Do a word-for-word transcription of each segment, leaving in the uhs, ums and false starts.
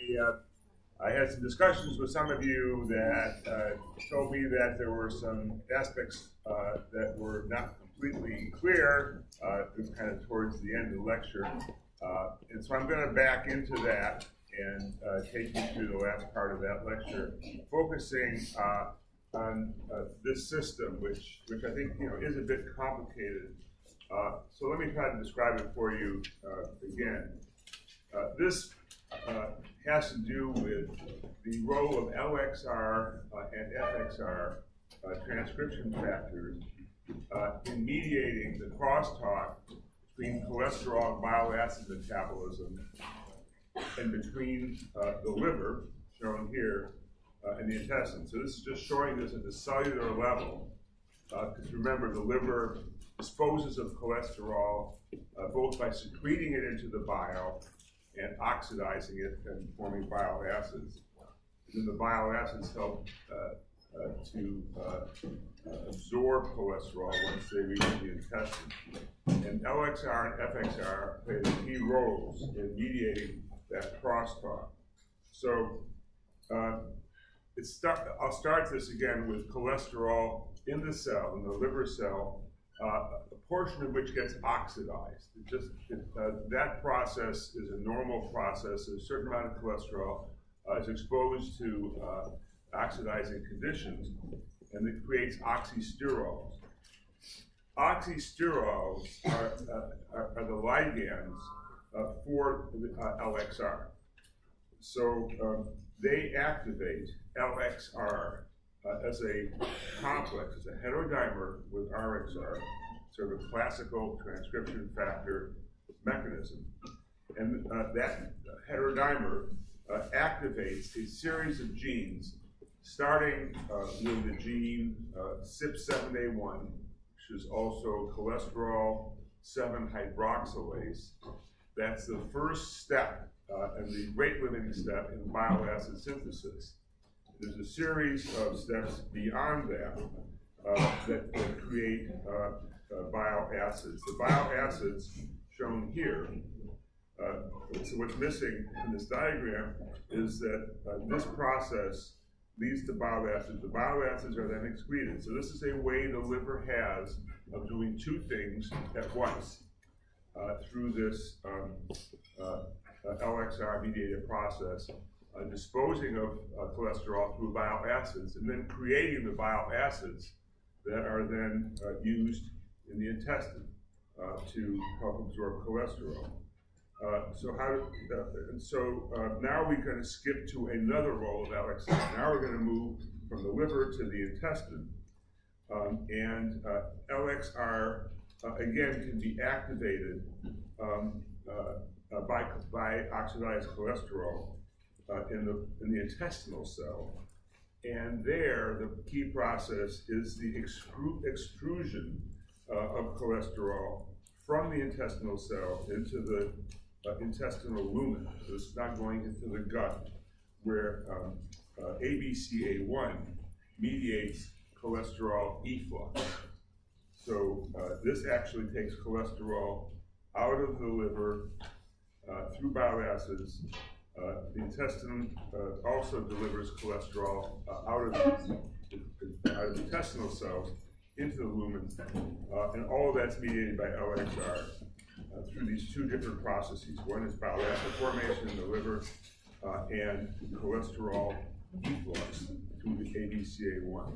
uh, I had some discussions with some of you that uh, told me that there were some aspects uh, that were not completely clear. Uh, it was kind of towards the end of the lecture. Uh, and so I'm going to back into that and uh, take you through the last part of that lecture, focusing uh, on uh, this system, which, which I think you know is a bit complicated. Uh, so let me try to describe it for you uh, again. Uh, this uh, has to do with the role of L X R uh, and F X R uh, transcription factors uh, in mediating the crosstalk between cholesterol and bile acid metabolism and between uh, the liver, shown here, uh, and the intestine. So this is just showing this at the cellular level, because uh, remember, the liver disposes of cholesterol uh, both by secreting it into the bile and oxidizing it and forming bile acids. And then the bile acids help uh, uh, to uh, uh, absorb cholesterol once they reach the intestine. And L X R and F X R play key roles in mediating that crosstalk. So uh, it's start, I'll start this again with cholesterol in the cell, in the liver cell, uh, a portion of which gets oxidized. It just it, uh, that process is a normal process. A certain amount of cholesterol uh, is exposed to uh, oxidizing conditions, and it creates oxysterols. Oxysterols are, uh, are, are the ligands uh, for uh, L X R. So um, they activate L X R uh, as a complex, as a heterodimer with R X R, sort of a classical transcription factor mechanism. And uh, that heterodimer uh, activates a series of genes, starting uh, with the gene uh, C Y P seven A one, which is also cholesterol seven hydroxylase. That's the first step uh, and the rate-limiting step in bile acid synthesis. There's a series of steps beyond that uh, that, that create uh, uh, bile acids. The bile acids shown here, uh, so what's missing in this diagram is that uh, this process leads to bile acids. The bile acids are then excreted. So this is a way the liver has of doing two things at once uh, through this um, uh, uh, L X R mediated process, uh, disposing of uh, cholesterol through bile acids, and then creating the bile acids that are then uh, used in the intestine uh, to help absorb cholesterol. Uh, so how? Uh, and so uh, now we're going to skip to another role of L X R. Now we're going to move from the liver to the intestine, um, and uh, L X R uh, again can be activated um, uh, uh, by by oxidized cholesterol uh, in the in the intestinal cell, and there the key process is the excru extrusion uh, of cholesterol from the intestinal cell into the Uh, intestinal lumen. So it's not going into the gut, where um, uh, A B C A one mediates cholesterol efflux. So uh, this actually takes cholesterol out of the liver uh, through bile acids. Uh, the intestine uh, also delivers cholesterol uh, out of the, out of the intestinal cells into the lumen, uh, and all of that's mediated by L X R. Uh, through these two different processes. One is bile acid formation in the liver uh, and cholesterol efflux through the A B C A one.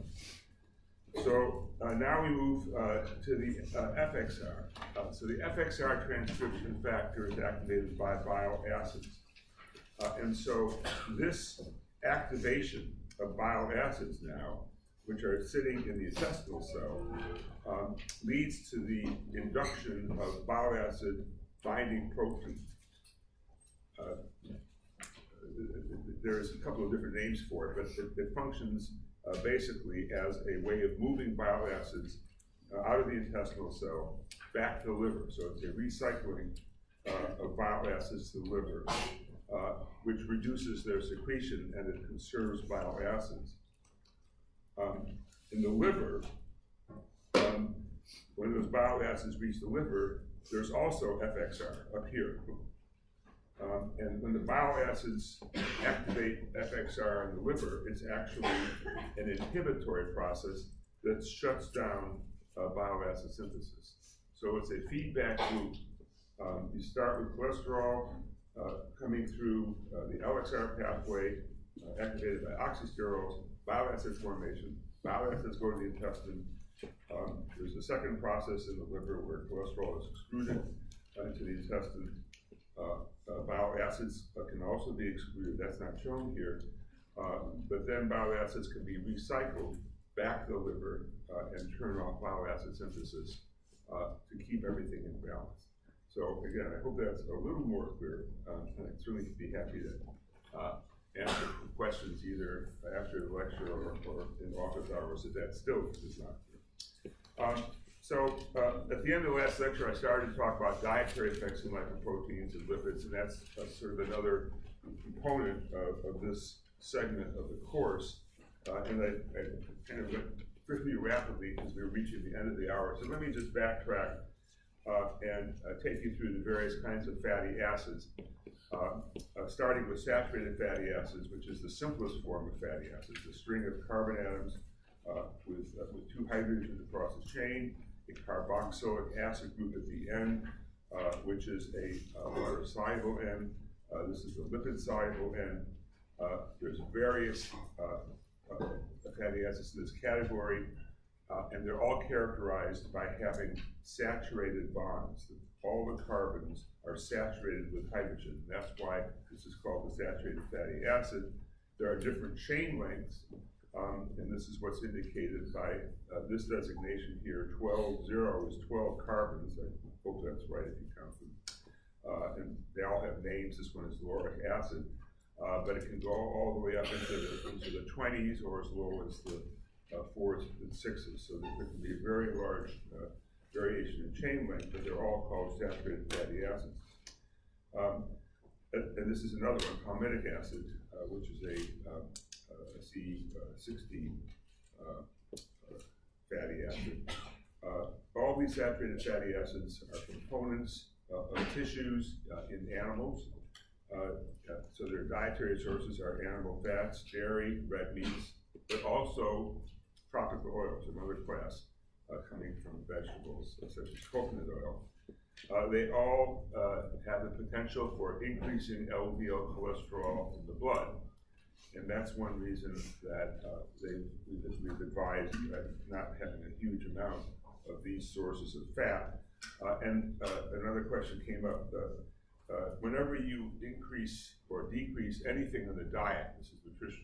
So uh, now we move uh, to the uh, F X R. Uh, so the F X R transcription factor is activated by bile acids. Uh, and so this activation of bile acids now, which are sitting in the intestinal cell, um, leads to the induction of bile acid binding protein. Uh, there's a couple of different names for it, but it, it functions uh, basically as a way of moving bile acids uh, out of the intestinal cell back to the liver. So it's a recycling uh, of bile acids to the liver, uh, which reduces their secretion and it conserves bile acids. Um, in the liver, um, when those bile acids reach the liver, there's also F X R up here. Um, and when the bile acids activate F X R in the liver, it's actually an inhibitory process that shuts down uh, bile acid synthesis. So it's a feedback loop. Um, you start with cholesterol uh, coming through uh, the L X R pathway, uh, activated by oxysterols, bile acid formation. Bile acids go to the intestine. Um, there's a second process in the liver where cholesterol is excreted uh, into the intestine. Uh, uh, bile acids uh, can also be excreted. That's not shown here. Uh, but then bile acids can be recycled back to the liver uh, and turn off bile acid synthesis uh, to keep everything in balance. So again, I hope that's a little more clear. Um, and I'd certainly be happy to uh, answer questions either after the lecture or, or in office hours if that still is not clear. Um, so uh, at the end of the last lecture, I started to talk about dietary effects in lipoproteins and lipids, and that's uh, sort of another component of, of this segment of the course. Uh, and I, I kind of went pretty rapidly because we were reaching the end of the hour. So let me just backtrack uh, and uh, take you through the various kinds of fatty acids, uh, uh, starting with saturated fatty acids, which is the simplest form of fatty acids, a string of carbon atoms uh, with, uh, with two hydrogens across a chain, a carboxylic acid group at the end, uh, which is a uh, water-soluble end. Uh, this is the lipid-soluble end. Uh, there's various uh, uh, fatty acids in this category, uh, and they're all characterized by having saturated bonds. All the carbons are saturated with hydrogen. That's why this is called the saturated fatty acid. There are different chain lengths, um, and this is what's indicated by uh, this designation here. twelve zero is twelve carbons. I hope that's right if you count them. Uh, and they all have names. This one is lauric acid. Uh, but it can go all the way up into the, into the twenties or as low as the uh, fours and sixes. So there can be a very large uh, variation in chain length, but they're all called saturated fatty acids. Um, and, and this is another one, palmitic acid, uh, which is a, um, a C sixteen uh, uh, fatty acid. Uh, all these saturated fatty acids are components uh, of tissues uh, in animals. Uh, uh, so their dietary sources are animal fats, dairy, red meats, but also tropical oils, another class uh, coming from vegetables uh, such as coconut oil. Uh, they all uh, have the potential for increasing L D L cholesterol in the blood, and that's one reason that uh, they, we've, we've advised uh, not having a huge amount of these sources of fat. Uh, and uh, another question came up. Uh, Uh, whenever you increase or decrease anything in the diet, this is nutrition,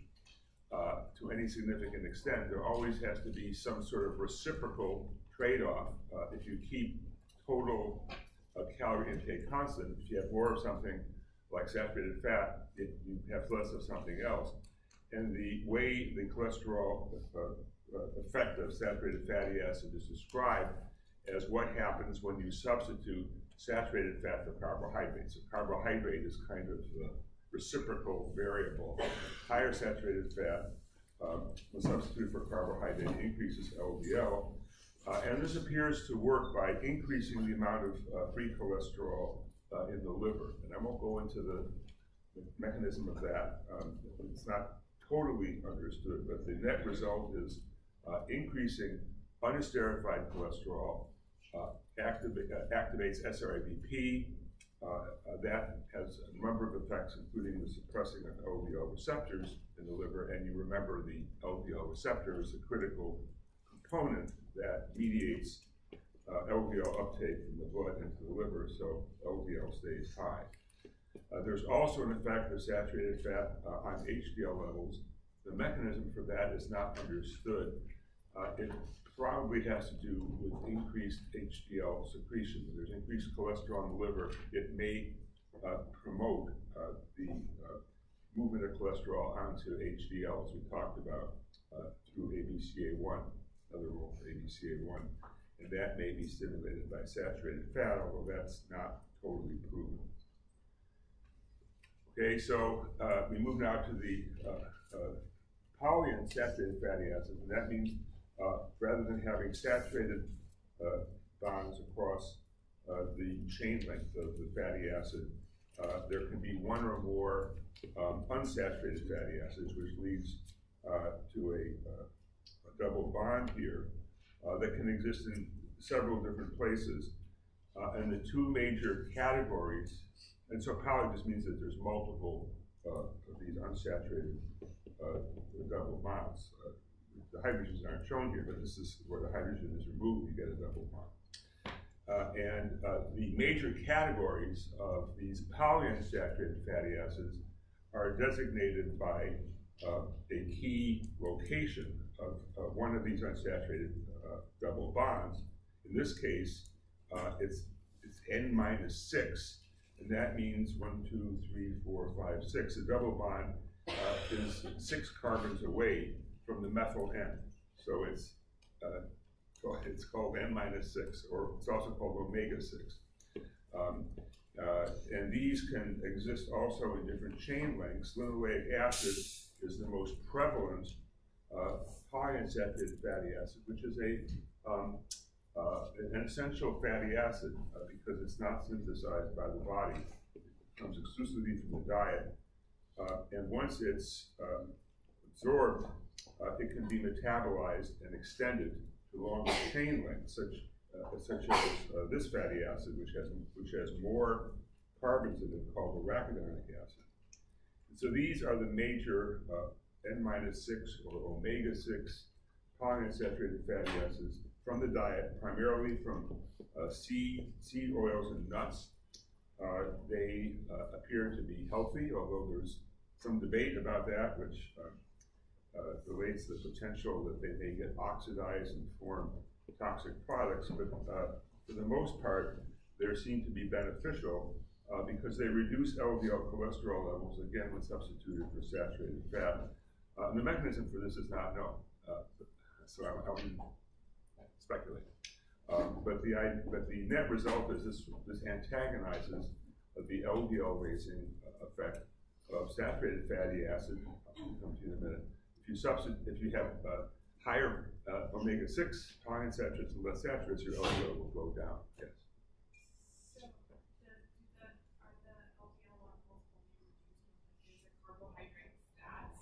uh, to any significant extent, there always has to be some sort of reciprocal trade-off. Uh, if you keep total uh, calorie intake constant, if you have more of something like saturated fat, it, you have less of something else. And the way the cholesterol uh, uh, effect of saturated fatty acid is described as what happens when you substitute saturated fat for carbohydrates. So carbohydrate is kind of the reciprocal variable. Higher saturated fat, um, when substituted for carbohydrate, increases L D L. Uh, and this appears to work by increasing the amount of uh, free cholesterol uh, in the liver. And I won't go into the, the mechanism of that. Um, it's not totally understood, but the net result is uh, increasing unesterified cholesterol, uh, Activate, uh, activates S R A B P. Uh, uh, that has a number of effects, including the suppressing of L D L receptors in the liver. And you remember the L D L receptor is a critical component that mediates uh, L D L uptake from the blood into the liver, so L D L stays high. Uh, there's also an effect of saturated fat uh, on H D L levels. The mechanism for that is not understood. Uh, it probably has to do with increased H D L secretion. When there's increased cholesterol in the liver, it may uh, promote uh, the uh, movement of cholesterol onto H D L, as we talked about uh, through A B C A one, another role for A B C A one. And that may be stimulated by saturated fat, although that's not totally proven. Okay, so uh, we move now to the uh, uh, polyunsaturated fatty acids, and that means Uh, rather than having saturated uh, bonds across uh, the chain length of the fatty acid, uh, there can be one or more um, unsaturated fatty acids, which leads uh, to a, uh, a double bond here uh, that can exist in several different places. Uh, and the two major categories, and so poly just means that there's multiple uh, of these unsaturated uh, double bonds. Uh, the hydrogens aren't shown here, but this is where the hydrogen is removed, you get a double bond. Uh, and uh, the major categories of these polyunsaturated fatty acids are designated by uh, a key location of, of one of these unsaturated uh, double bonds. In this case, uh, it's, it's N minus six, and that means one, two, three, four, five, six. The double bond uh, is six carbons away from the methyl end. So it's uh, It's called N minus six, or it's also called omega six. Um, uh, and these can exist also in different chain lengths. Linoleic acid is the most prevalent uh, polyunsaturated fatty acid, which is a um, uh, an essential fatty acid uh, because it's not synthesized by the body. It comes exclusively from the diet. Uh, and once it's uh, absorbed, uh, it can be metabolized and extended to longer chain lengths, such, uh, such as uh, this fatty acid, which has, which has more carbons in it, called arachidonic acid. And so these are the major uh, N minus six or omega six polyunsaturated fatty acids from the diet, primarily from uh, seed, seed oils and nuts. Uh, they uh, appear to be healthy, although there's some debate about that, which uh, Uh, relates the potential that they may get oxidized and form toxic products, but uh, for the most part, they seem to be beneficial uh, because they reduce L D L cholesterol levels, again, when substituted for saturated fat. Uh, and the mechanism for this is not known, uh, so I, I wouldn't speculate. Um, but, the, I, but the net result is this, this antagonizes the L D L raising effect of saturated fatty acid. I'll come to you in a minute. If you substitute, if you have uh, higher uh, omega six polyunsaturates and less saturates, your L D L will go down. Yes. So, the, the, are the L D L levels only reduced when the carbohydrate fats,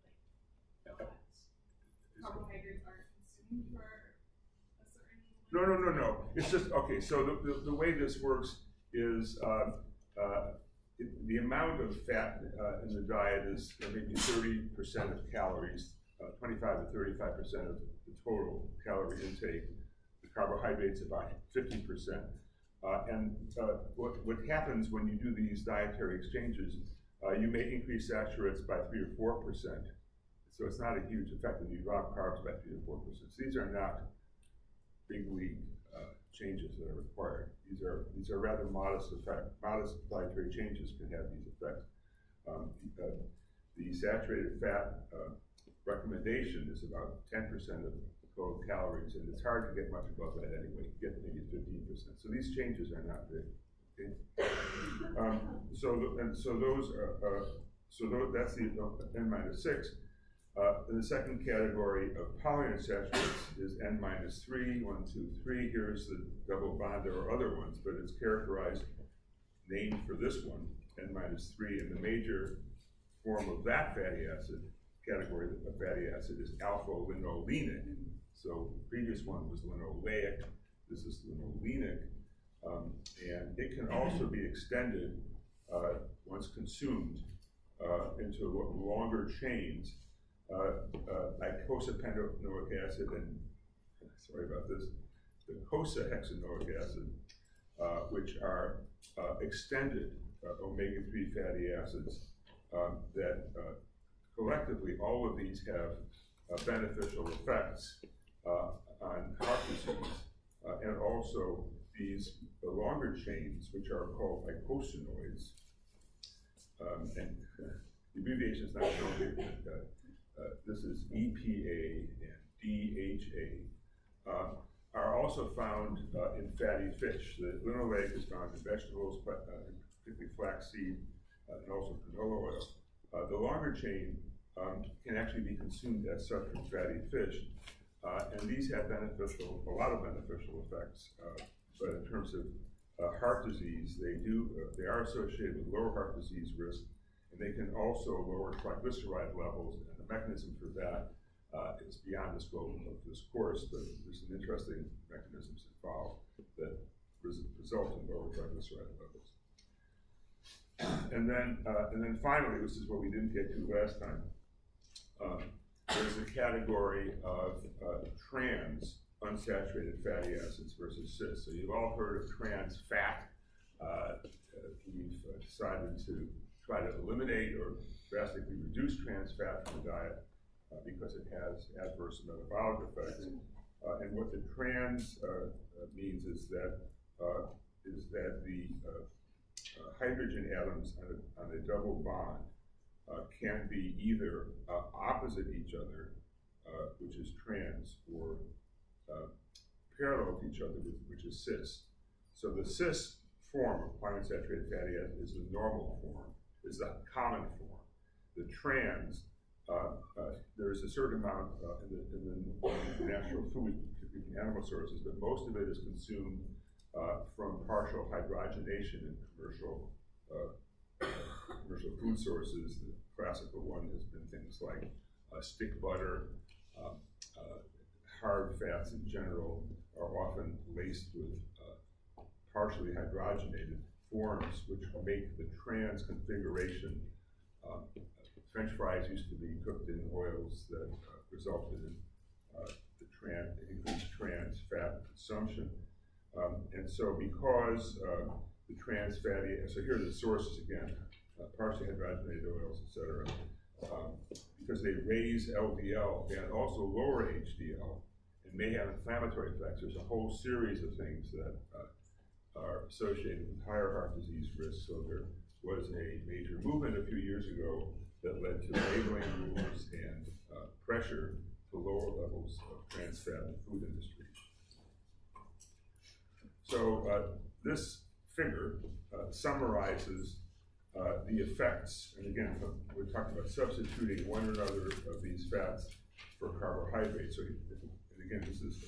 like that carbohydrates are consumed for a certain? No, no, no, no. It's just okay. So the the, the way this works is. Uh, uh, It, the amount of fat uh, in the diet is uh, maybe thirty percent of calories, uh, twenty-five to thirty-five percent of the total calorie intake. The carbohydrates about fifty percent. Uh, and uh, what, what happens when you do these dietary exchanges, uh, you may increase saturates by three or four percent. So it's not a huge effect when you drop carbs by three or four percent. So these are not big league uh, changes that are required. These are these are rather modest effect. Modest dietary changes can have these effects. Um, uh, the saturated fat uh, recommendation is about ten percent of total calories, and it's hard to get much above that anyway. You get maybe fifteen percent. So these changes are not big. Okay? Um, so and so those are uh, so those, that's the N minus six. Uh, the second category of polyunsaturates is N minus three, one, two, three. Here's the double bond. There are other ones, but it's characterized, named for this one, N minus three. And the major form of that fatty acid category of fatty acid is alpha-linolenic. So the previous one was linoleic. This is linolenic. Um, and it can also be extended uh, once consumed uh, into longer chains. Uh, uh, icosapentaenoic acid and, sorry about this, the docosahexaenoic acid, uh, which are uh, extended uh, omega three fatty acids um, that uh, collectively all of these have uh, beneficial effects uh, on heart disease uh, and also these the longer chains, which are called icosanoids. Um, and uh, the abbreviation is not shown here, but uh, Uh, this is E P A and D H A, uh, are also found uh, in fatty fish. The linoleic is found in vegetables, but, uh, particularly flaxseed uh, and also canola oil. Uh, the longer chain um, can actually be consumed as such from fatty fish, uh, and these have beneficial, a lot of beneficial effects. Uh, but in terms of uh, heart disease, they do uh, they are associated with lower heart disease risk, and they can also lower triglyceride levels. And the mechanism for that uh, is beyond the scope of this course, but there's some interesting mechanisms involved that res result in lower triglyceride levels. And then, uh, and then finally, this is what we didn't get to last time. Uh, there's a category of uh, trans unsaturated fatty acids versus cis. So you've all heard of trans fat. Uh, we've uh, decided to try to eliminate or drastically reduce trans fat from the diet uh, because it has adverse metabolic effects. Uh, and what the trans uh, means is that uh, is that the uh, uh, hydrogen atoms on a, on a double bond uh, can be either uh, opposite each other, uh, which is trans, or uh, parallel to each other, which is cis. So the cis form of polyunsaturated fatty acid is the normal form, is the common form. The trans, uh, uh, there is a certain amount uh, in, the, in the natural food, particularly animal sources, but most of it is consumed uh, from partial hydrogenation in commercial uh, commercial food sources. The classical one has been things like uh, stick butter. Um, uh, hard fats in general are often laced with uh, partially hydrogenated forms, which make the trans configuration. Um, French fries used to be cooked in oils that uh, resulted in uh, the trans, increased trans fat consumption. Um, and so because uh, the trans fatty, so here are the sources again, uh, partially hydrogenated oils, et cetera, um, because they raise L D L and also lower H D L and may have inflammatory effects. There's a whole series of things that uh, are associated with higher heart disease risk. So there was a major movement a few years ago that led to labeling rules and uh, pressure to lower levels of trans fat in the food industry. So uh, this figure uh, summarizes uh, the effects, and again, we're talking about substituting one or another of these fats for carbohydrates. So, and again, this is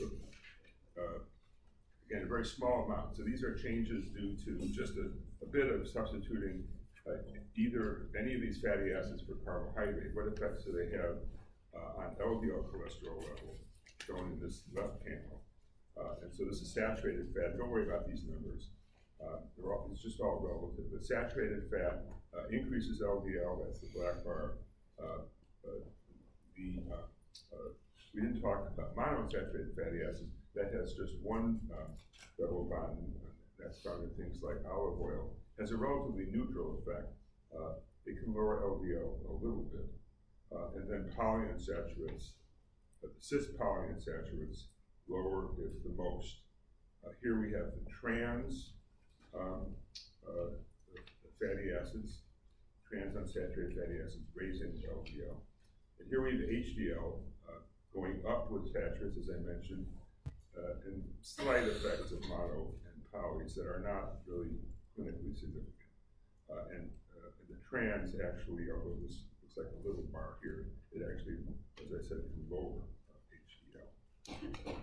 uh, again a very small amount. So these are changes due to just a, a bit of substituting uh, either any of these fatty acids for carbohydrate. What effects do they have uh, on L D L cholesterol level, shown in this left panel? Uh, and so this is saturated fat. Don't worry about these numbers. Uh, they're all, it's just all relative. But saturated fat uh, increases L D L. That's the black bar. Uh, uh, the uh, uh, we didn't talk about monounsaturated fatty acids. That has just one uh, double bond. That's found in things like olive oil. Has a relatively neutral effect. Uh, it can lower L D L a little bit. Uh, and then polyunsaturates, uh, cis polyunsaturates, lower it the most. Uh, here we have the trans um, uh, the fatty acids, trans unsaturated fatty acids raising L D L. And here we have H D L uh, going up with saturates, as I mentioned, uh, and slight effects of mono and polys that are not really clinically significant. Uh, and, uh, and the trans actually, although this looks like a little bar here, it actually, as I said, can lower uh, H D L.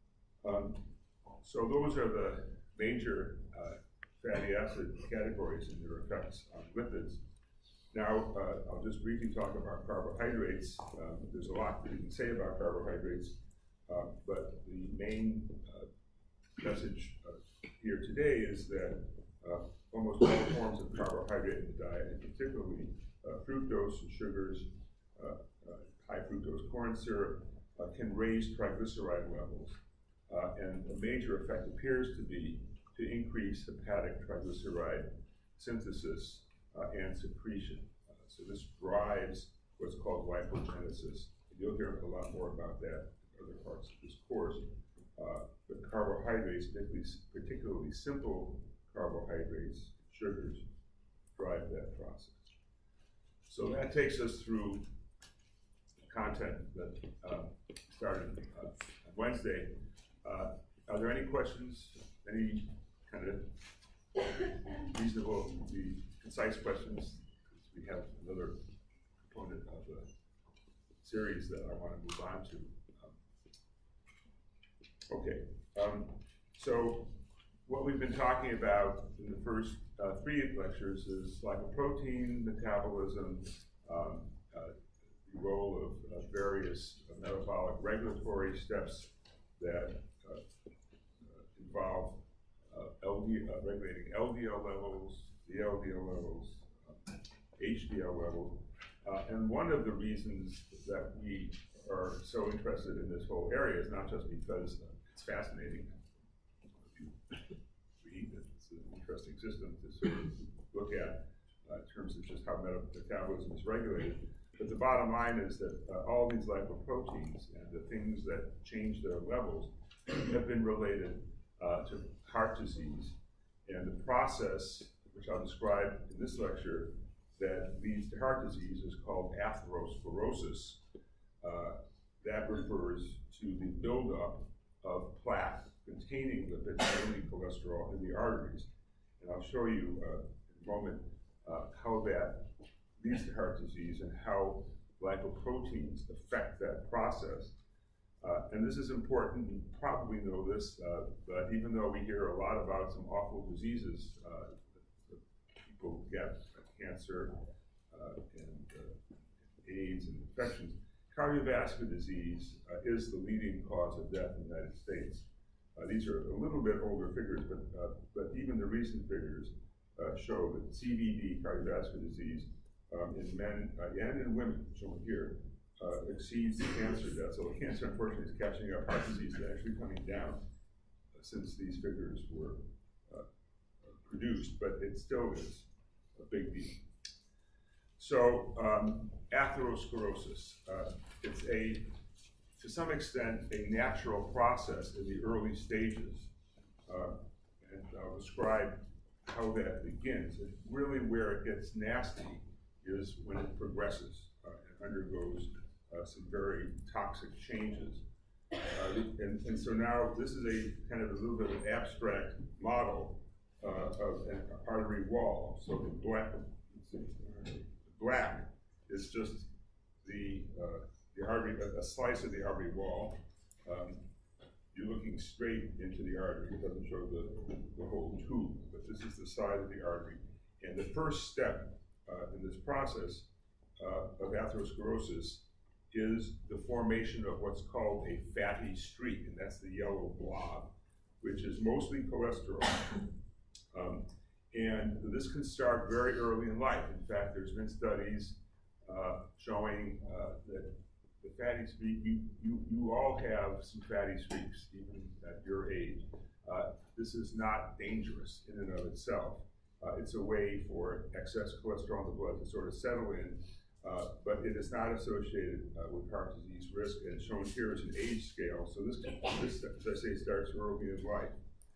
Um, so those are the major uh, fatty acid categories and their effects on lipids. Now, uh, I'll just briefly talk about carbohydrates. Um, there's a lot that we can say about carbohydrates, uh, but the main uh, message uh, here today is that uh, almost all forms of carbohydrate in the diet, and particularly uh, fructose and sugars, uh, uh, high fructose corn syrup, uh, can raise triglyceride levels. Uh, and a major effect appears to be to increase hepatic triglyceride synthesis uh, and secretion. Uh, so this drives what's called lipogenesis. You'll hear a lot more about that in other parts of this course. Uh, but carbohydrates, particularly, particularly simple carbohydrates, sugars, drive that process. So that takes us through the content that uh, started uh, on Wednesday. Uh, are there any questions? Any kind of reasonable, concise questions? We have another component of the series that I want to move on to. Um, okay, um, so what we've been talking about in the first uh, three lectures is lipoprotein metabolism, um, uh, the role of uh, various uh, metabolic regulatory steps that uh, uh, involve uh, L D, uh, regulating L D L levels, the L D L levels, uh, H D L levels. Uh, and one of the reasons that we are so interested in this whole area is not just because uh, it's fascinating. If you read it, it's an interesting system to sort of look at uh, in terms of just how metabolism is regulated. But the bottom line is that uh, all these lipoproteins and the things that change their levels have been related uh, to heart disease. And the process, which I'll describe in this lecture, that leads to heart disease is called atherosclerosis. Uh, that refers to the buildup of plaque containing lipids, mainly cholesterol, in the arteries. And I'll show you uh, in a moment uh, how that leads to heart disease and how lipoproteins affect that process. Uh, and this is important, you probably know this, uh, but even though we hear a lot about some awful diseases, uh, people get cancer uh, and uh, AIDS and infections, cardiovascular disease uh, is the leading cause of death in the United States. Uh, these are a little bit older figures, but, uh, but even the recent figures uh, show that C V D, cardiovascular disease, um, in men uh, and in women, shown here, uh, exceeds cancer deaths. So cancer, unfortunately, is catching up. Heart disease is actually coming down uh, since these figures were uh, produced, but it still is a big deal. So um, atherosclerosis, uh, it's a, to some extent, a natural process in the early stages. Uh, and I'll describe how that begins. And really where it gets nasty is when it progresses uh, and undergoes uh, some very toxic changes. Uh, and, and so now this is a kind of a little bit of an abstract model uh, of an artery wall. So the black, the black is just the, uh, the artery, a, a slice of the artery wall. Um, you're looking straight into the artery. It doesn't show the, the whole tube, but this is the side of the artery. And the first step uh, in this process uh, of atherosclerosis is the formation of what's called a fatty streak, and that's the yellow blob, which is mostly cholesterol. Um, and this can start very early in life. In fact, there's been studies uh, showing uh, that the fatty streak, you, you, you all have some fatty streaks, even at your age. Uh, this is not dangerous in and of itself. Uh, it's a way for excess cholesterol in the blood to sort of settle in, uh, but it is not associated uh, with heart disease risk, and shown here is an age scale. So this, this, as I say, starts early in life.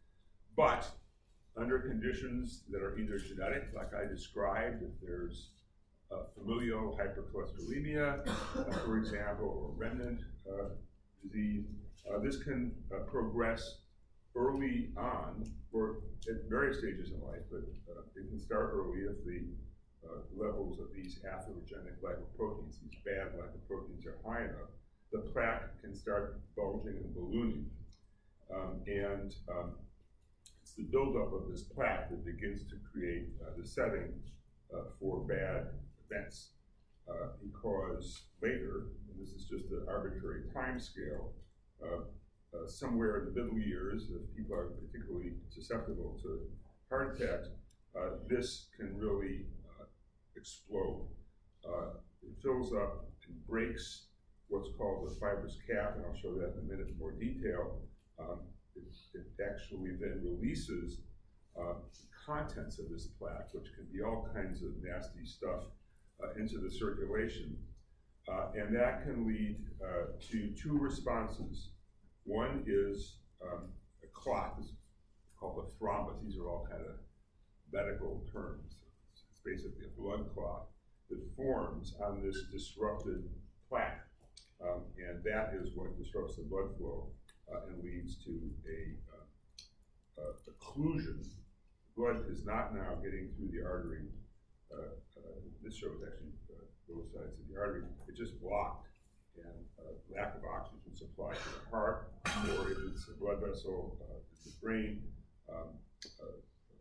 But under conditions that are either genetic, like I described, if there's uh, familial hypercholesterolemia, uh, for example, or remnant uh, disease, uh, this can uh, progress early on, or at various stages in life, but uh, it can start early if the uh, levels of these atherogenic lipoproteins, these bad lipoproteins, are high enough. The plaque can start bulging and ballooning. Um, and um, it's the buildup of this plaque that begins to create uh, the setting uh, for bad events. Uh, because later, and this is just an arbitrary time scale, uh, Uh, somewhere in the middle years, if people are particularly susceptible to heart attacks, uh, this can really uh, explode. Uh, it fills up and breaks what's called the fibrous cap, and I'll show that in a minute in more detail. Um, it, it actually then releases uh, the contents of this plaque, which can be all kinds of nasty stuff, uh, into the circulation. Uh, and that can lead uh, to two responses. One is um, a clot, it's called a thrombus. These are all kind of medical terms. It's basically a blood clot that forms on this disrupted plaque. Um, and that is what disrupts the blood flow uh, and leads to a uh, uh, occlusion. The blood is not now getting through the artery. Uh, uh, this shows actually uh, both sides of the artery. It's just blocked. And uh, lack of oxygen supply to the heart, or if it's a blood vessel uh, to the brain, um,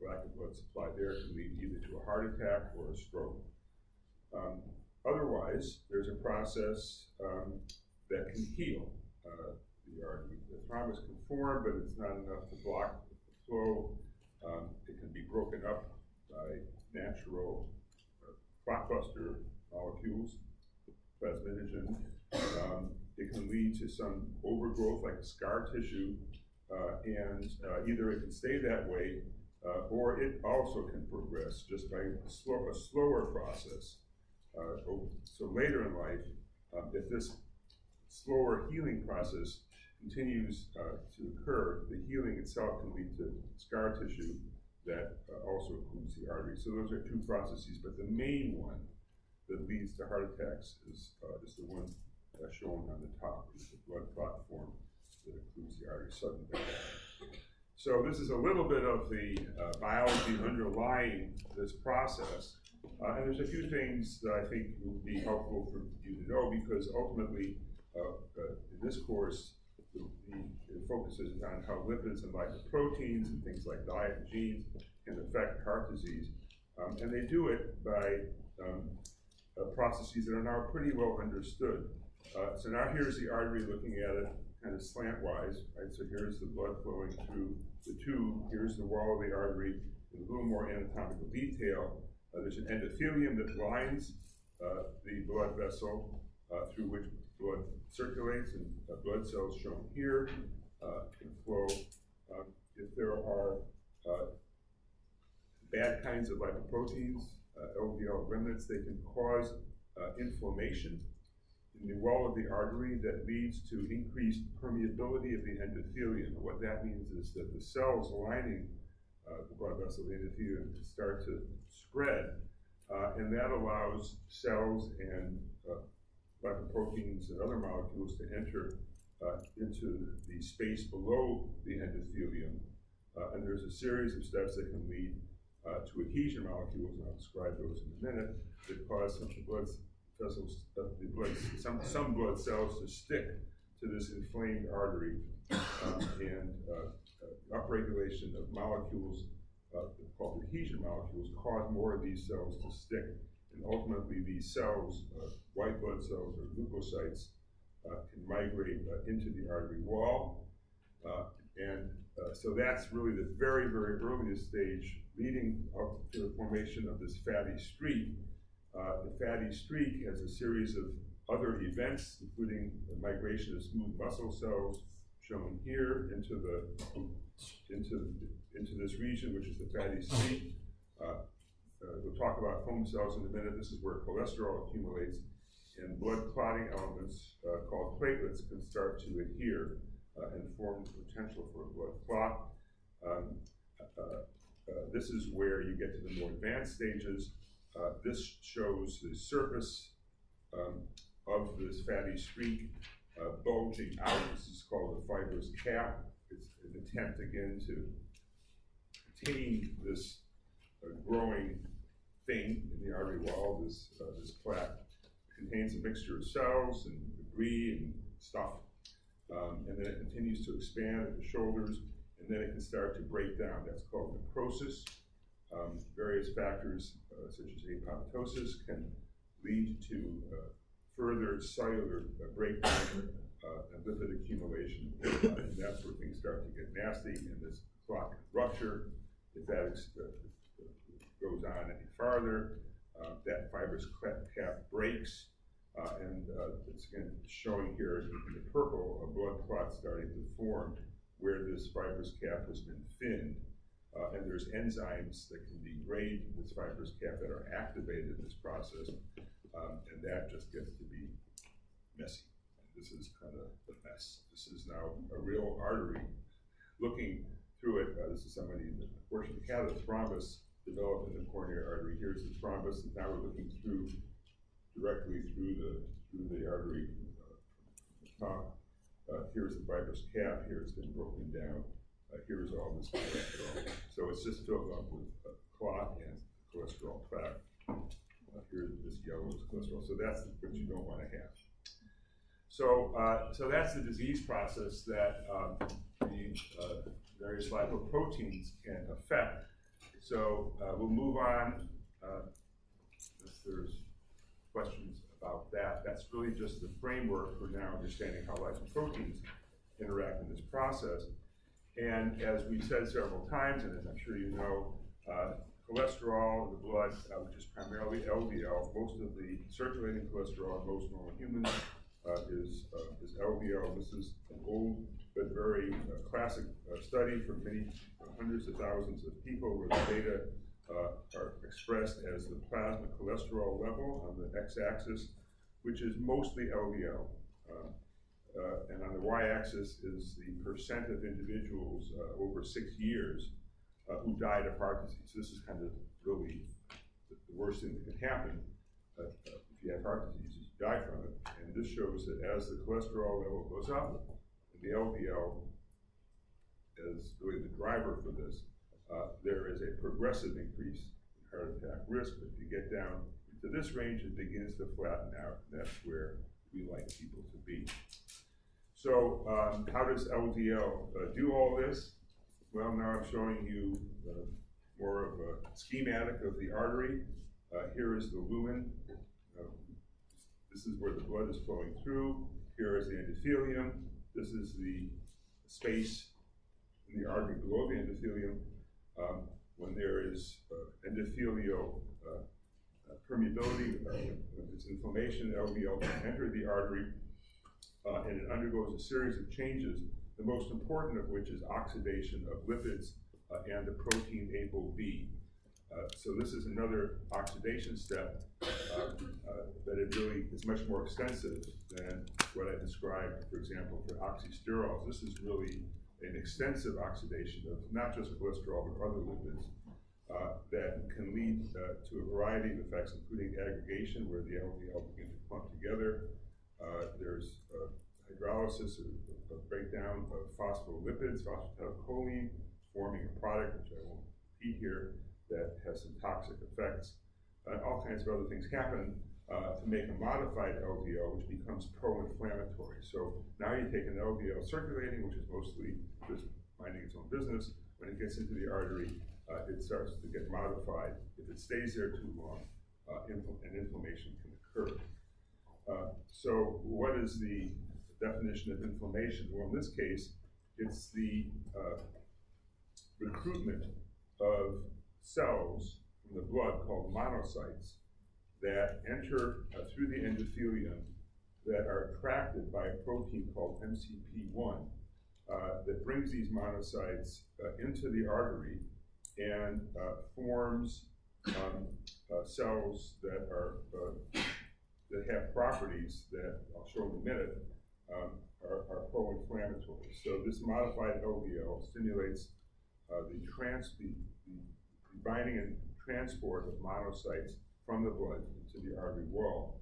lack of blood supply there can lead either to a heart attack or a stroke. Um, otherwise, there's a process um, that can heal uh, the artery. The thrombus can form, but it's not enough to block the flow. Um, it can be broken up by natural uh, clotbuster molecules, plasminogen. Um, it can lead to some overgrowth, like a scar tissue, uh, and uh, either it can stay that way, uh, or it also can progress just by a, slow, a slower process. Uh, so later in life, um, if this slower healing process continues uh, to occur, the healing itself can lead to scar tissue that uh, also occludes the artery. So those are two processes, but the main one that leads to heart attacks is, uh, is the one uh, shown on the top, is the blood clot form that occludes the artery, sudden death. So this is a little bit of the uh, biology underlying this process. Uh, and there's a few things that I think would be helpful for you to know, because ultimately, uh, uh, in this course, the, the, it focuses on how lipids and lipoproteins and things like diet and genes can affect heart disease. Um, and they do it by um, uh, processes that are now pretty well understood. Uh, so now here's the artery looking at it kind of slantwise, right? So here's the blood flowing through the tube. Here's the wall of the artery in a little more anatomical detail. Uh, there's an endothelium that lines uh, the blood vessel uh, through which blood circulates, and uh, blood cells shown here uh, can flow. Uh, if there are uh, bad kinds of lipoproteins, uh, L D L remnants, they can cause uh, inflammation in the wall of the artery that leads to increased permeability of the endothelium. What that means is that the cells lining uh, the blood vessel, the endothelium, can start to spread, uh, and that allows cells and uh, lipoproteins and other molecules to enter uh, into the space below the endothelium. Uh, and there's a series of steps that can lead uh, to adhesion molecules, and I'll describe those in a minute, that cause some blood vessels, uh, the blood, some, some blood cells to stick to this inflamed artery, um, and uh, uh, upregulation of molecules uh, called adhesion molecules cause more of these cells to stick, and ultimately these cells, uh, white blood cells or leukocytes, uh, can migrate uh, into the artery wall, uh, and uh, so that's really the very, very earliest stage leading up to the formation of this fatty streak. Uh, the fatty streak has a series of other events, including the migration of smooth muscle cells, shown here, into the into into this region, which is the fatty streak. Uh, uh, we'll talk about foam cells in a minute. This is where cholesterol accumulates, and blood clotting elements uh, called platelets can start to adhere uh, and form the potential for a blood clot. Um, uh, uh, this is where you get to the more advanced stages. Uh, this shows the surface um, of this fatty streak uh, bulging out. This is called a fibrous cap. It's an attempt again to contain this uh, growing thing in the artery wall. This uh, this plaque contains a mixture of cells and debris and stuff, um, and then it continues to expand at the shoulders, and then it can start to break down. That's called necrosis. Um, various factors uh, such as apoptosis can lead to uh, further cellular uh, breakdown uh, and lipid accumulation, uh, and that's where things start to get nasty, and this clot can rupture. If that ex uh, goes on any farther, uh, that fibrous cap breaks, uh, and uh, it's again showing here in the purple a blood clot starting to form where this fibrous cap has been thinned. Uh, and there's enzymes that can degrade this fibrous cap that are activated in this process, um, and that just gets to be messy. And this is kind of the mess. This is now a real artery. Looking through it, uh, this is somebody in the portion of the thrombus developed in the coronary artery. Here's the thrombus, and now we're looking through directly through the through the artery uh, from the top. Uh, here's the fibrous cap. Here it's been broken down. Uh, here's all this cholesterol. So it's just filled up with uh, clot and cholesterol plaque. Uh, here's this yellow is cholesterol. So that's what you don't want to have. So, uh, so that's the disease process that um, the uh, various lipoproteins can affect. So uh, we'll move on, uh, if there's questions about that. That's really just the framework for now understanding how lipoproteins interact in this process. And as we've said several times, and as I'm sure you know, uh, cholesterol in the blood, uh, which is primarily L D L, most of the circulating cholesterol in most normal humans uh, is, uh, is L D L. This is an old but very uh, classic uh, study from many uh, hundreds of thousands of people where the data uh, are expressed as the plasma cholesterol level on the x-axis, which is mostly L D L. Uh, uh, and on the y-axis is the percent of individuals uh, over six years uh, who died of heart disease. So this is kind of really the, the worst thing that can happen uh, uh, if you have heart disease, is you die from it. And this shows that as the cholesterol level goes up, the L D L is really the driver for this. Uh, there is a progressive increase in heart attack risk, but if you get down into this range, it begins to flatten out. That's where we like people to be. So um, how does L D L uh, do all this? Well, now I'm showing you uh, more of a schematic of the artery. Uh, here is the lumen. Uh, this is where the blood is flowing through. Here is the endothelium. This is the space in the artery below the endothelium. Um, when there is uh, endothelial uh, uh, permeability, uh, when there's inflammation, L D L can enter the artery, uh, and it undergoes a series of changes, the most important of which is oxidation of lipids uh, and the protein A P O B. Uh, so this is another oxidation step, uh, uh, but it really is much more extensive than what I described, for example, for oxysterols. This is really an extensive oxidation of not just cholesterol, but other lipids uh, that can lead uh, to a variety of effects, including aggregation, where the L D L begin to clump together. Uh, there's uh, hydrolysis, or, or breakdown of phospholipids, phosphatidylcholine, forming a product, which I won't repeat here, that has some toxic effects. Uh, all kinds of other things happen uh, to make a modified L D L, which becomes pro-inflammatory. So now you take an L D L circulating, which is mostly just minding its own business. When it gets into the artery, uh, it starts to get modified. If it stays there too long, uh, infl an inflammation can occur. Uh, so what is the definition of inflammation? Well, in this case, it's the uh, recruitment of cells from the blood called monocytes that enter uh, through the endothelium that are attracted by a protein called M C P one uh, that brings these monocytes uh, into the artery and uh, forms um, uh, cells that are uh, that have properties that I'll show in a minute um, are, are pro-inflammatory. So this modified L D L stimulates uh, the trans the, the binding and transport of monocytes from the blood to the artery wall.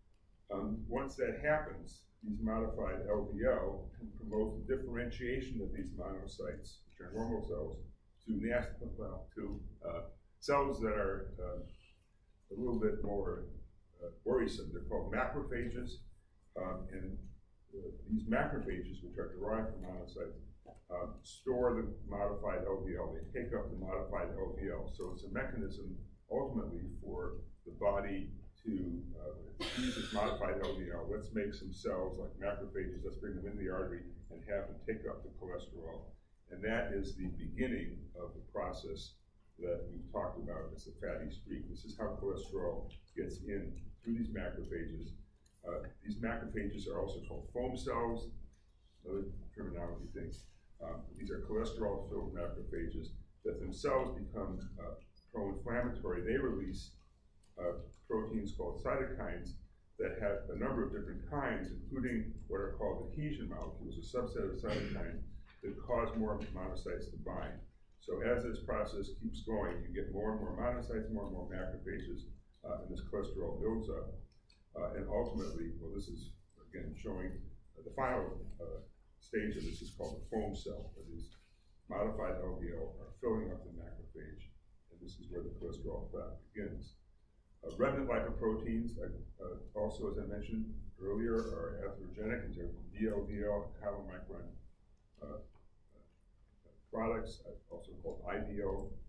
Um, once that happens, these modified L D L can promote the differentiation of these monocytes, which are normal cells, to nasty, well, to uh, cells that are uh, a little bit more uh, worrisome. They're called macrophages, um, and uh, these macrophages, which are derived from monocytes, Uh, store the modified L D L. They take up the modified L D L. So it's a mechanism ultimately for the body to uh, use this modified L D L. Let's make some cells like macrophages, let's bring them into the artery and have them take up the cholesterol. And that is the beginning of the process that we've talked about as the fatty streak. This is how cholesterol gets in through these macrophages. Uh, these macrophages are also called foam cells, another terminology thing. Um, these are cholesterol-filled macrophages that themselves become uh, pro-inflammatory. They release uh, proteins called cytokines that have a number of different kinds, including what are called adhesion molecules, a subset of cytokines that cause more monocytes to bind. So as this process keeps going, you get more and more monocytes, more and more macrophages, uh, and this cholesterol builds up. Uh, and ultimately, well, this is, again, showing uh, the final uh, stage of this is called the foam cell, where these modified L D L are filling up the macrophage, and this is where the cholesterol effect begins. Uh, remnant lipoproteins, uh, uh, also as I mentioned earlier, are atherogenic. These are V L D L, chylomicron uh, uh, products, uh, also called I D O.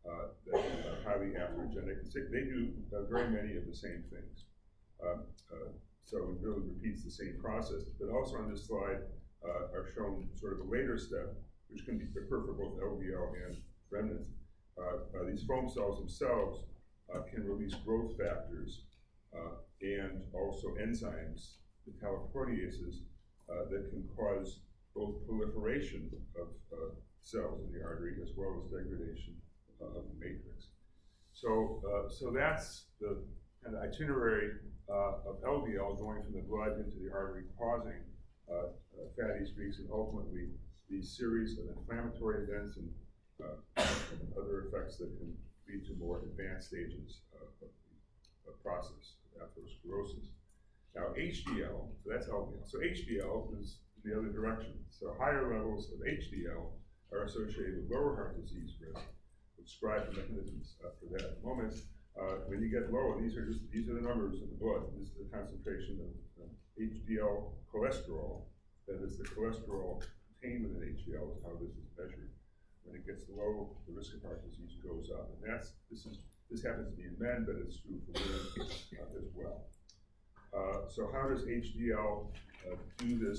uh, that are highly atherogenic. They do uh, very many of the same things. Um, uh, so it really repeats the same process. But also on this slide uh, are shown sort of a later step, which can be occur for both L D L and remnants. Uh, uh, these foam cells themselves uh, can release growth factors uh, and also enzymes, metalloproteases, uh, that can cause both proliferation of uh, cells in the artery as well as degradation uh, of the matrix. So, uh, so that's the kind of itinerary uh, of L D L going from the blood into the artery, causing uh, uh, fatty streaks and ultimately these series of inflammatory events and uh, other effects that can lead to more advanced stages of, of the of process of atherosclerosis. Now H D L, so that's L D L. So H D L is the other direction. So higher levels of H D L are associated with lower heart disease risk. We'll describe the mechanisms uh, for that in a moment. Uh, when you get lower, these are just these are the numbers in the blood. This is the concentration of uh, H D L cholesterol. That is, the cholesterol contained within H D L is how this is measured. When it gets low, the risk of heart disease goes up, and that's this is this happens to be in men, but it's true for women uh, as well. Uh, so how does H D L uh, do this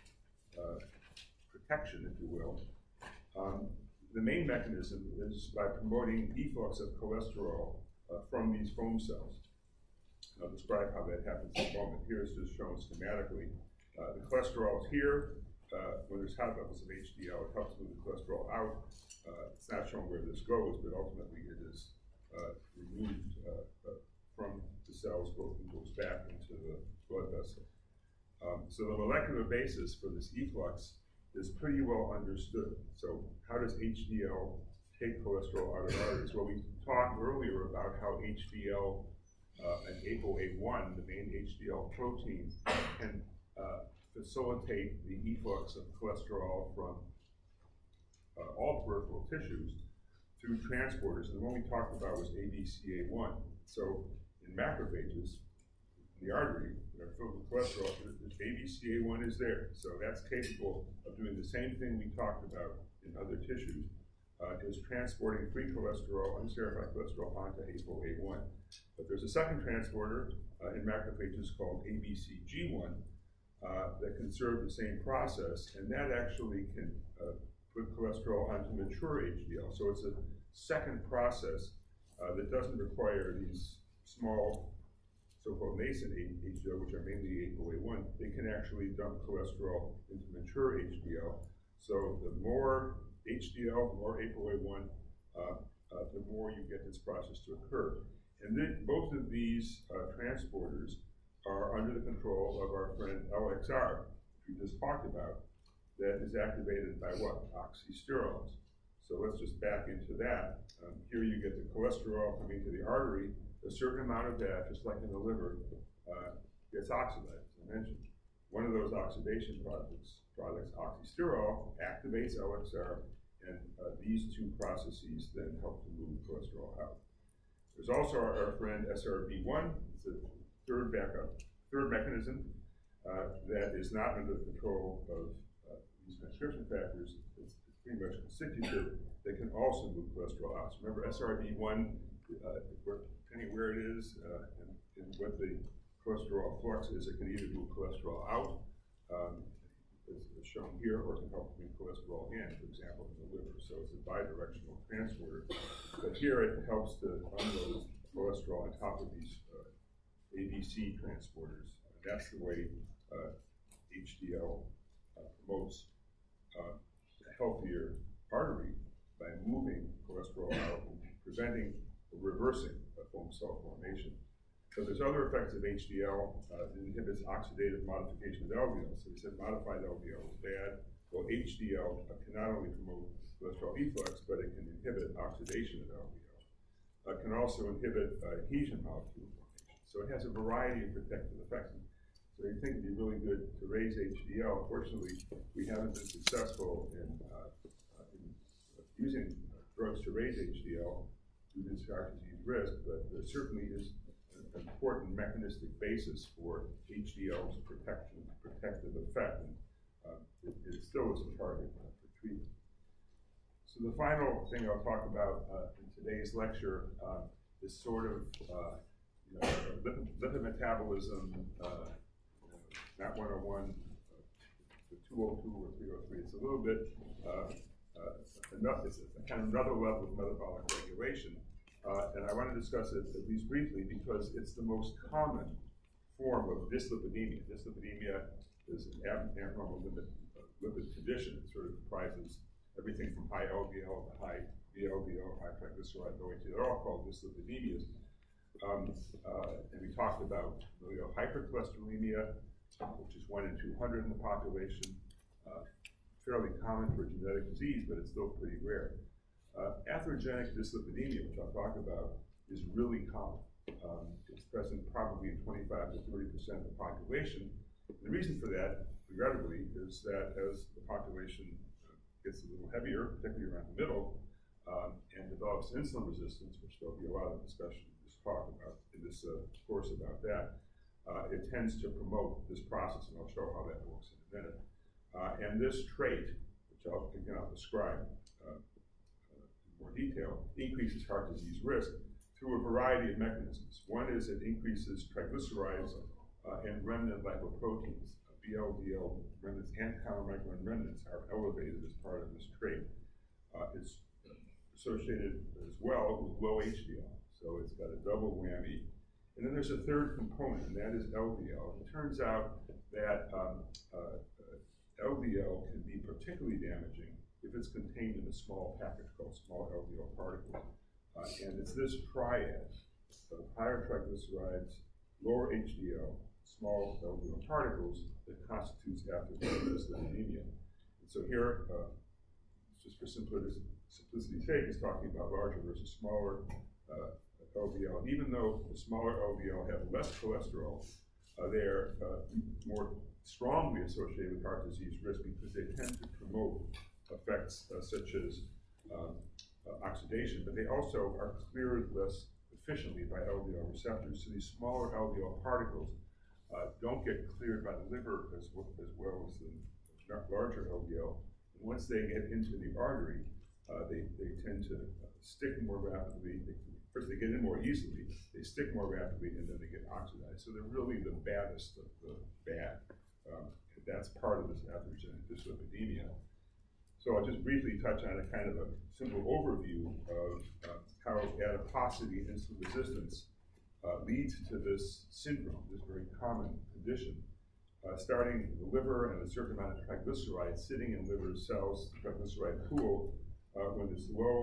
uh, protection, if you will? Um, the main mechanism is by promoting efflux of cholesterol uh, from these foam cells. I'll describe how that happens in a moment. Here is just shown schematically. Uh, the cholesterol is here. Uh, when there's high levels of H D L, it helps move the cholesterol out. Uh, it's not shown where this goes, but ultimately it is uh, removed uh, uh, from the cells, both and goes back into the blood vessel. Um, so the molecular basis for this efflux is pretty well understood. So how does H D L take cholesterol out of arteries? Well, we talked earlier about how H D L uh, and A P O A one, the main H D L protein, can uh, facilitate the efflux of cholesterol from uh, all peripheral tissues through transporters. And the one we talked about was A B C A one. So in macrophages, in the artery, that are filled with cholesterol, the A B C A one is there. So that's capable of doing the same thing we talked about in other tissues, uh, is transporting free cholesterol, unsterified cholesterol, onto A P O A one. But there's a second transporter uh, in macrophages called A B C G one uh, that can serve the same process, and that actually can uh, put cholesterol onto mature H D L. So it's a second process uh, that doesn't require these small so-called nascent H D L, which are mainly A P O A one. They can actually dump cholesterol into mature H D L. So the more H D L, the more A P O A one, uh, uh, the more you get this process to occur. And then both of these uh, transporters are under the control of our friend L X R, which we just talked about, that is activated by what? Oxysterols. So let's just back into that. Um, here you get the cholesterol coming to the artery. A certain amount of that, just like in the liver, uh, gets oxidized, as I mentioned. One of those oxidation products, products oxysterol, activates L X R, and uh, these two processes then help to move cholesterol out. There's also our, our friend S R B one. It's a third backup, third mechanism uh, that is not under the control of uh, these transcription factors. It's, it's pretty much constitutive. They can also move cholesterol out. So remember, S R B one, uh, depending where it is uh, and, and what the cholesterol flux is, it can either move cholesterol out, um, as, as shown here, or it can help move cholesterol in, for example, in the liver. So it's a bidirectional transporter. But here it helps to unload cholesterol on top of these uh, A B C transporters. And that's the way uh, H D L uh, promotes uh, a healthier artery by moving cholesterol out and preventing or reversing a foam cell formation. So there's other effects of H D L. Uh, it inhibits oxidative modification of L D L. So we said modified L D L is bad. Well, H D L uh, can not only promote cholesterol efflux, but it can inhibit oxidation of L D L. Uh, can also inhibit uh, adhesion molecule formation. So it has a variety of protective effects. So you think it'd be really good to raise H D L. Unfortunately, we haven't been successful in, uh, uh, in using drugs to raise H D L due to heart disease risk, but there certainly is an important mechanistic basis for H D L's protection, protective effect, and uh, it, it still is a target uh, for treatment. So the final thing I'll talk about uh, in today's lecture uh, is sort of uh, you know, lipid, lipid metabolism, uh, not one oh one, uh, the two oh two or three oh three. It's a little bit, uh, uh, enough, it's a kind of another level of metabolic regulation. Uh, and I want to discuss it at least briefly because it's the most common form of dyslipidemia. Dyslipidemia is an abnormal lipid, uh, lipid condition. It sort of comprises everything from high L D L to high V L D L, high triglyceride, O A T. They're all called dyslipidemias. Um, uh, and we talked about familial hypercholesterolemia, which is one in two hundred in the population. Uh, fairly common for a genetic disease, but it's still pretty rare. Uh, atherogenic dyslipidemia, which I'll talk about, is really common. Um, it's present probably in twenty-five to thirty percent of the population. And the reason for that, regrettably, is that as the population gets a little heavier, particularly around the middle, um, and develops insulin resistance, which there'll be a lot of discussion in this talk about, in this uh, course about that, uh, it tends to promote this process, and I'll show how that works in a minute. Uh, and this trait, which I'll, again, I'll describe uh, uh, in more detail, increases heart disease risk through a variety of mechanisms. One is it increases triglycerides uh, and remnant lipoproteins. V L D L remnants and chylomicron remnants are elevated as part of this trait. Uh, it's associated as well with low H D L, so it's got a double whammy. And then there's a third component, and that is L D L. And it turns out that um, uh, uh, L D L can be particularly damaging if it's contained in a small package called small L D L particles. Uh, and it's this triad of higher triglycerides, lower H D L, small L D L particles that constitutes atherogenic dyslipidemia. And so here, uh, just for simplicity's sake, is talking about larger versus smaller uh, L D L. And even though the smaller L D L have less cholesterol, uh, they are uh, more strongly associated with heart disease risk because they tend to promote effects uh, such as um, uh, oxidation, but they also are cleared less efficiently by L D L receptors. So these smaller L D L particles Uh, don't get cleared by the liver as well as, well as the larger L D L. And once they get into the artery, uh, they, they tend to stick more rapidly. They, first, they get in more easily, they stick more rapidly, and then they get oxidized. So they're really the baddest of the bad. Um, and that's part of this atherogenic dyslipidemia. So I'll just briefly touch on a kind of a simple overview of uh, how adiposity and insulin resistance Uh, leads to this syndrome, this very common condition, uh, starting with the liver and a certain amount of triglycerides sitting in liver cells, triglyceride pool. Uh, when it's low,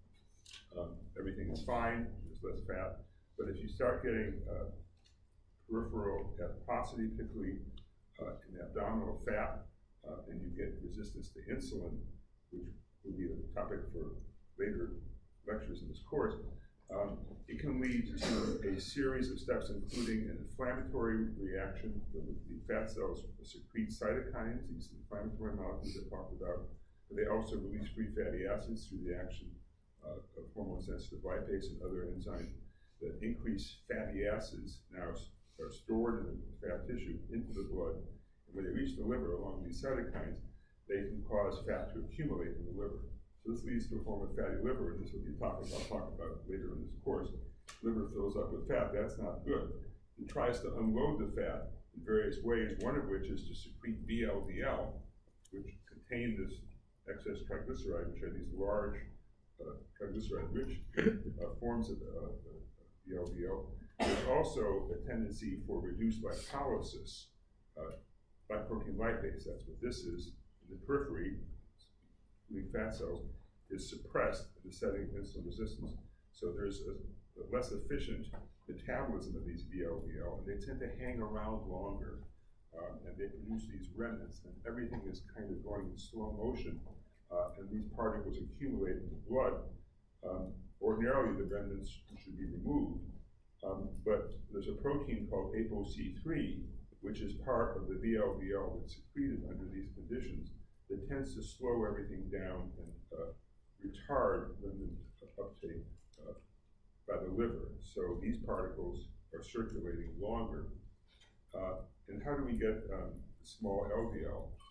um, everything is fine, there's less fat. But if you start getting uh, peripheral adiposity, particularly uh, in the abdominal fat, uh, and you get resistance to insulin, which will be a topic for later lectures in this course, Um, it can lead to a series of steps, including an inflammatory reaction. The, the fat cells secrete cytokines, these inflammatory molecules I talked about. But they also release free fatty acids through the action uh, of hormone-sensitive lipase and other enzymes that increase fatty acids now are stored in the fat tissue into the blood. And when they reach the liver along these cytokines, they can cause fat to accumulate in the liver. This leads to a form of fatty liver, and this will be a topic I'll talk about later in this course. Liver fills up with fat, that's not good. It tries to unload the fat in various ways, one of which is to secrete V L D L, which contain this excess triglyceride, which are these large uh, triglyceride-rich uh, forms of uh, V L D L. There's also a tendency for reduced lipolysis, uh, lipoprotein lipase, that's what this is, in the periphery, including fat cells, is suppressed in the setting of insulin resistance. So there's a, a less efficient metabolism of these V L D L, and they tend to hang around longer, um, and they produce these remnants, and everything is kind of going in slow motion, uh, and these particles accumulate in the blood. Um, ordinarily, the remnants should be removed, um, but there's a protein called A P O C three, which is part of the V L D L that's secreted under these conditions, that tends to slow everything down and uh, retard remnant uptake uh, by the liver. So these particles are circulating longer. Uh, and how do we get um, small L D L?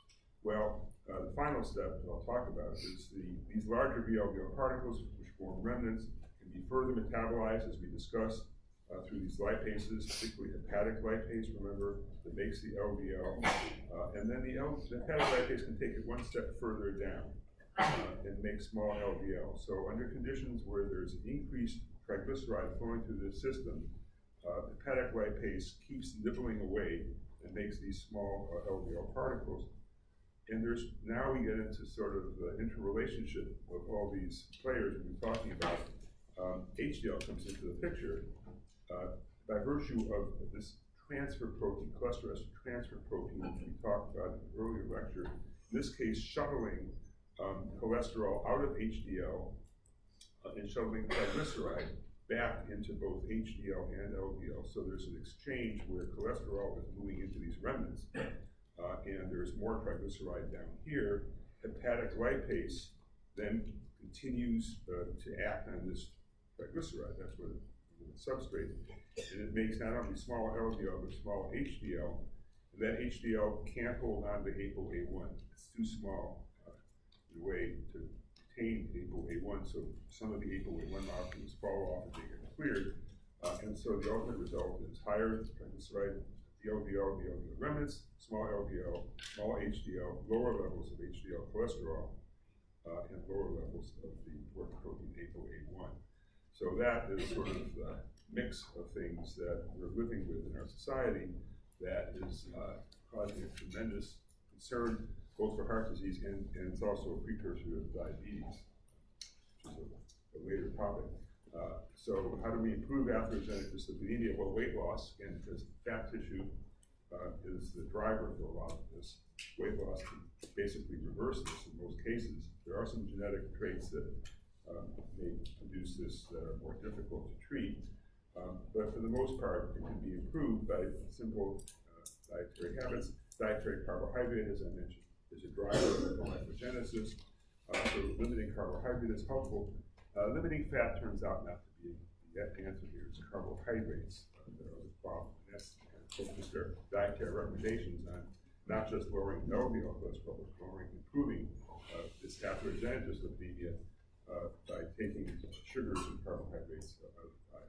Well, uh, the final step that I'll talk about is the, these larger V L D L particles, which form remnants, can be further metabolized, as we discussed, uh, through these lipases, particularly hepatic lipase, remember, that makes the L D L. Uh, and then the, L, the hepatic lipase can take it one step further down uh, and make small L D L. So under conditions where there's increased triglyceride flowing through the system, uh, hepatic lipase keeps nibbling away and makes these small uh, L D L particles. And there's, now we get into sort of the interrelationship of all these players we've been talking about. Um, H D L comes into the picture uh, by virtue of this transfer protein, cholesterol transfer protein, which we talked about in the earlier lecture. In this case, shuttling um, cholesterol out of H D L uh, and shuttling triglyceride back into both H D L and L D L. So there's an exchange where cholesterol is moving into these remnants. Uh, and there's more triglyceride down here. Hepatic lipase then continues uh, to act on this triglyceride. That's what the substrate. And it makes not only small L D L, but small H D L. And that H D L can't hold on to A P O A one. It's too small uh, in a way to contain A P O A one. So some of the A P O A one molecules fall off as they get cleared. Uh, and so the ultimate result is higher triglyceride, the L D L, the L D L remnants, small L D L, small H D L, lower levels of H D L cholesterol, uh, and lower levels of the work protein A P O A one. So that is sort of the mix of things that we're living with in our society that is uh, causing a tremendous concern both for heart disease and, and it's also a precursor of diabetes, which is a, a later topic. Uh, so how do we improve atherogenic dyslipidemia? Well, weight loss, again, because fat tissue uh, is the driver for a lot of this. Weight loss can basically reverse this in most cases. There are some genetic traits that um, may produce this that are more difficult to treat, um, but for the most part, it can be improved by simple uh, dietary habits. Dietary carbohydrate, as I mentioned, is a driver of lipogenesis, uh, so limiting carbohydrate is helpful. Uh, limiting fat turns out not to be the answer here. It's carbohydrates uh, that are the problem. And that's focused their dietary recommendations on not just lowering L D L cholesterol, but lowering, improving uh, this atherogenic dyslipidemia uh, by taking sugars and carbohydrates out of the diet.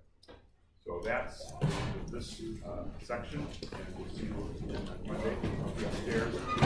So that's the end of this uh, section, and we'll see you on Monday upstairs.